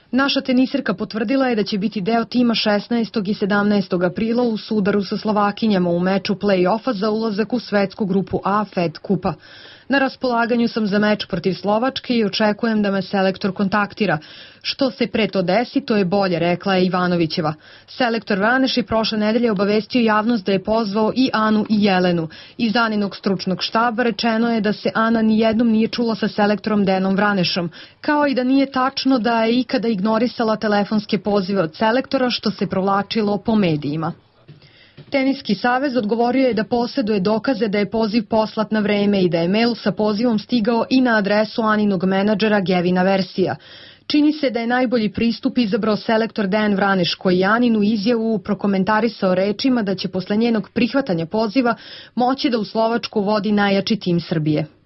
Naša tenisirka potvrdila je da će biti deo tima 16. i 17. aprila u sudaru sa Slovakinjama u meču play-offa za ulazak u svetsku grupu A Fed kupa. Na raspolaganju sam za meč protiv Slovačke i očekujem da me selektor kontaktira. Što se pre to desi, to je bolje, rekla je Ivanovićeva. Selektor Vraneš je prošle nedelje obavestio javnost da je pozvao i Anu i Jelenu. Iz Aninog stručnog štaba rečeno je da se Ana nijednom nije čula sa selektorom Denom Vranešom, kao i da nije tačno da je ikada ignorisala telefonske pozive od selektora, što se provlačilo po medijima. Teniski savez odgovorio je da poseduje dokaze da je poziv poslat na vreme i da je mail sa pozivom stigao i na adresu Aninog menadžera Gevina Versija. Čini se da je najbolji pristup izabrao selektor Dejan Vraneš, koji je Aninu izjavu prokomentarisao rečima da će posle njenog prihvatanja poziva moći da u Slovačku vodi najjači tim Srbije.